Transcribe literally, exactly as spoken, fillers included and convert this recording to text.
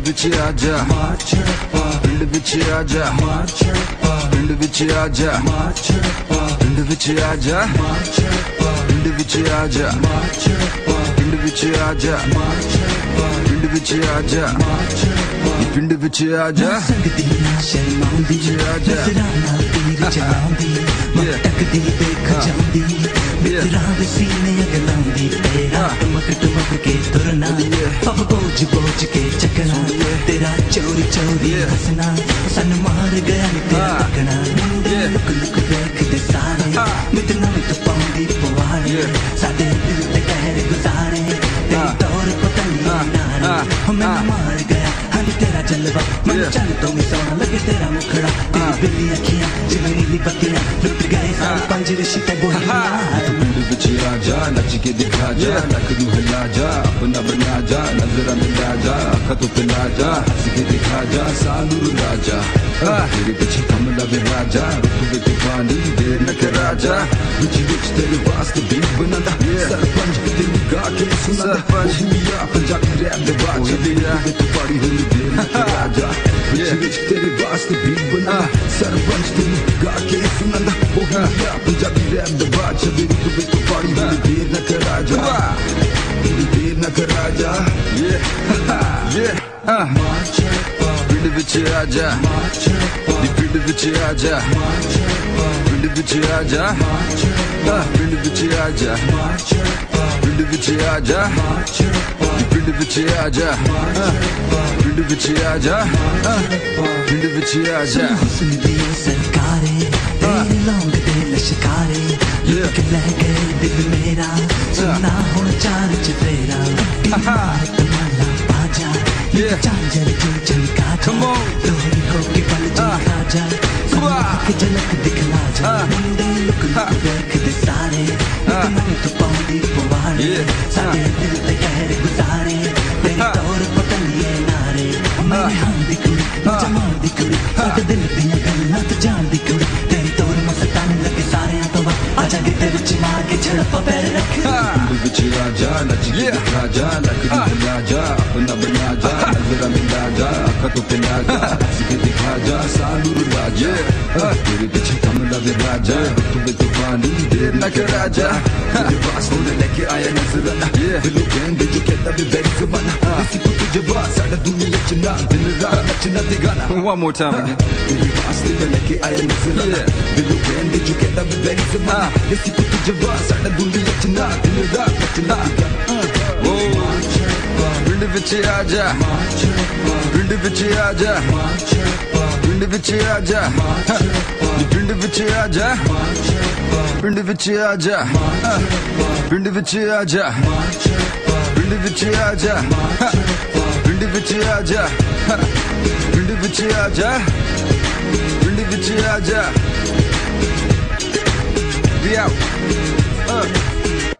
ਵਿੱਚ ਆਜਾ ਪਿੰਡ ਵਿੱਚ ਆਜਾ ਪਿੰਡ ਵਿੱਚ ਆਜਾ ਪਿੰਡ ਵਿੱਚ ਆਜਾ ਪਿੰਡ ਵਿੱਚ ਆਜਾ ਪਿੰਡ ਵਿੱਚ ਆਜਾ ਪਿੰਡ ਵਿੱਚ ਆਜਾ ਪਿੰਡ ਵਿੱਚ ਆਜਾ ਸੰਗਦੀ ਨਾ ਸ਼ਰਮਾਉਂਦੀ ਨਜ਼ਰਾਂ ਨਾਲ ਤੀਰ ਚਲਾਉਂਦੀ ਮਟਕਦੀ ਦੇਖ ਜਾਂਦੀ ਮਿੱਤਰਾਂ ਦੇ ਸੀਨੇ ਅਗਲਾਉਂਦੀ ਤੇਰਾ ਟਮਕ ਟਮਕ ਕੇ ਤੁਰਨਾ ਪਪ ਬੋਝ ਬੋਝ ਕੇ ਚੱਕਣਾ ਤੇਰਾ ਚੋਰੀ ਚੋਰੀ ਹੱਸਣਾ ਸਾਨੂੰ ਮਾਰ ਗਿਆ ਨੀ ਤੇਰਾ ਤੱਕਣਾ ਲੁਕ ਲੁਕ ਵੇਖਦੇ ਸਾਰੇ ਮਿੱਤਰਾਂ ਵਿੱਚ ਪਾਉਂਦੀ ਪਵਾੜੇ ਸਾਡੇ ਦਿਲ ਤੇ ਕਹਿਰ ਗੁਜ਼ਾਰੇ ਤੇਰੀ ਤੌਰ ਪਤਾ ਨਹੀਂ ਨਾਰੇ ਹਮੇ ਮਾਰ ਗਿਆ ਹਨੀ ਤੇਰਾ ਜਲਵਾ ਮਨ ਚੱਲ ਤੋਂ ਵੀ ਸੋਹਣਾ ਲੱਗੇ ਤੇਰਾ ਮੁਖੜਾ ਤੇਰੀ ਬਿੱਲੀ ਅੱਖੀਆਂ ਜਿਵੇਂ ਨੀਲੀ ਬੱਤੀਆਂ ਲੁੱਟ ਗਏ ਸਾਰੇ ਪੰਜ ਰਿਸ਼ਤੇ ਬੋਲੀਆਂ ਪਿੰਡ ਵਿੱਚ ਆਜਾ ਨੱਚ ਕੇ ਦਿਖਾ ਜਾ ਲੱਕ ਨੂੰ ਹਿਲਾ ਜਾ ਆਪਣਾ ਬਣਾ ਜਾ ਨਜ਼ਰਾਂ ਮਿਲਾ ਜਾ ਅੱਖਾਂ ਤੋਂ ਪਿਲਾ ਜਾ ਹੱਸ ਕੇ ਦਿਖਾ ਜਾ ਸਾਨੂੰ ਰੁਲਾ ਜਾ ਤੇਰੇ ਪਿੱਛੇ ਕਮਲਾ ਵੇ ਰਾਜਾ ਰੁੱਤ ਵਿੱਚ ਪਾਣੀ ਦੇਰ ਨਾ ਕਰਾ ਜਾ ਵਿੱਚ ਵਿੱਚ ਤੇਰੇ ਵਾਸਤੇ ਬੀਟ ਬਣਾਦਾ ਸਰਪੰਚ ਤੈਨੂੰ ਗਾ ਕੇ ਸੁਣਾਦਾ ਸਰਪੰਚ ਪੰਜਾਬੀ ਰੈਪ ਦੇ ਬਾਜ ਦੇ ਤੂੰ ਪਾੜੀ ਹੋਈ ਦੇਰ ਨਾ ਕਰਾ ਜਾ ਵਿੱਚ ਵਿੱਚ ਤੇਰੇ ਵਾਸਤੇ ਬੀਟ ਬਣਾਦਾ ਸਰਪੰਚ ਤੈਨੂੰ ਗਾ ਕੇ ਸੁਣਾਦਾ ਉਹ ਪੰਜਾਬੀ ਰੈਪ ਦੇ ਬਾਜ ਦੇ ਤੂੰ ਵਿੱਚ ਪਾੜੀ ਹੋਈ ਦੇਰ ਨਾ ਕਰਾ ਜਾ ਦੇਰ ਨਾ ਕਰਾ ਜਾ ਪਿੰਡ ਵਿੱਚ ਆਜਾ ਨੀ ਪਿੰਡ ਵਿੱਚ ਆਜਾ ਪਿੰਡ ਵਿੱਚ ਆਜਾ ਪਿੰਡ ਵਿੱਚ ਆਜਾ ਪਿੰਡ ਵਿੱਚ ਆਜਾ ਨੀ ਪਿੰਡ ਵਿੱਚ ਆਜਾ ਪਿੰਡ ਵਿੱਚ ਆਜਾ ਪਿੰਡ ਵਿੱਚ ਆਜਾ ਹੁਸਨ ਦੀ ਸਰਕਾਰੇ ਤੇਰੇ ਲੌਂਗ ਦੇ ਲਸ਼ਕਾਰੇ ਲੁੱਟ ਲੈ ਗਏ ਦਿਲ ਮੇਰਾ ਸੁਣਾ ਹੁਣ ਚਾਰ ਚਫੇਰਾ ਤਮਾਲਾ ਬਾਜਾ ਚਾਂਜਰ ਜੋ ਚਮਕਾ ਜਾ ਦੋਹਰੀ ਹੋ ਕੇ ਪਲ ਚਮਕਾ ਜਾ ਇੱਕ ਝਲਕ ਦਿਖਲਾ ਜਾ ਮੁੰਡੇ ਲੁਕ ਲੁਕ ਵੇਖਦੇ ਸਾਰੇ ਤਮਾਨੇ ਤੋਂ ਪਾਉਂਦੀ ਪਵਾੜੇ ਸਾਡੇ ਦਿਲ ਤੇ ਕਹਿਰ ਗੁਜ਼ਾਰੇ ਤੇਰੀ ਤੌਰ ਪਤਲੀਏ ਨਾਰੇ ਮੇਰੇ ਹਾਂ ਦੀ ਕੁੜੀ ਜਮਾਂ ਦੀ ਕੁੜੀ ਸਾਡੇ ਦਿਲ ਦੀਆਂ ਗੱਲਾਂ ਤੇ ਜਾਣ ਦੀ ਕੁੜੀ ਤੇਰੀ ਤੌਰ ਮਸਤਾਨ ਲੱਗੇ ਸਾਰਿਆਂ ਤੋਂ ਬਾਅਦ ਆਜਾ ਗਿੱਤੇ ਵਿੱਚ ਮਾਰ ਕੇ ਝੜਪਾ ਪੈਰ ਰੱਖ ਪਿੰਡ ਵਿੱਚ ਆਜਾ ਨੱਚ ਕੇ ਦਿਖਾ ਜਾ ਲੱਕ ਨੂੰ ਹਿਲਾ ਜਾ ਆਪਣਾ ਬਣਾ ਜਾ ਨਜ਼ਰਾਂ ਮਿਲਾ ਜਾ ਅੱਖਾਂ ਤੋਂ ਪਿਲਾ ਜਾ ਹੱਸ ਕੇ ਦਿਖਾ ਜਾ ਸਾਨੂੰ ਰੁਲਾ ਜਾ ਤੇਰੇ ਪਿੱਛੇ ਕਮਲਾ ਵੇ ਰਾਜਾ ਤੂੰ ਵੀ ਤੂਫਾਨੀ ਦੇਰ ਨਾ ਕਰਾ ਜਾ ਤੇਰੇ ਪਾਸ ਹੋਣੇ ਲੈ ਕੇ ਆਇਆ ਨਜ਼ਰਾਂ ਦਿਲੋਂ ਕਹਿੰਦੇ ਜੋ ਕਹਿੰਦਾ ਵੀ ਬੈਠ ਜ਼ਮਾਨਾ ਇਸੀ ਕੋ ਤੁਝੇ ਬਾਤ ਸਾਡਾ ਦੁਨੀਆ ਚ ਨਾ ਦਿਨ ਰਾਤ ਨੱਚਣਾ ਤੇ ਗਾਣਾ One more time again. ਤੇਰੇ ਪਾਸ ਲੈ ਕੇ ਆਇਆ ਨਜ਼ਰਾਂ ਦਿਲੋਂ ਕਹਿੰਦੇ ਜੋ ਕਹਿੰਦਾ ਵੀ ਬੈਠ ਜ਼ਮਾਨਾ ਇਸੀ ਕੋ ਤੁਝੇ ਬਾਤ ਸਾਡਾ ਦੁਨੀਆ ਚ ਨਾ ਦਿਨ ਰਾਤ ਨੱਚਣਾ ਤੇ ਗਾਣਾ ਪਿੰਡ ਵਿੱਚ ਆਜਾ ਪਿੰਡ ਵਿੱਚ ਆਜਾ ਪਿੰਡ ਵਿੱਚ ਆਜਾ ਪਿੰਡ ਵਿੱਚ ਆਜਾ ਪਿੰਡ ਵਿੱਚ ਆਜਾ ਪਿੰਡ ਵਿੱਚ ਆਜਾ ਪਿੰਡ ਵਿੱਚ ਆਜਾ ਪਿੰਡ ਵਿੱਚ ਆਜਾ ਪਿੰਡ ਵਿੱਚ ਆਜਾ ਪਿੰਡ ਵਿੱਚ ਆਜਾ We out. Uh.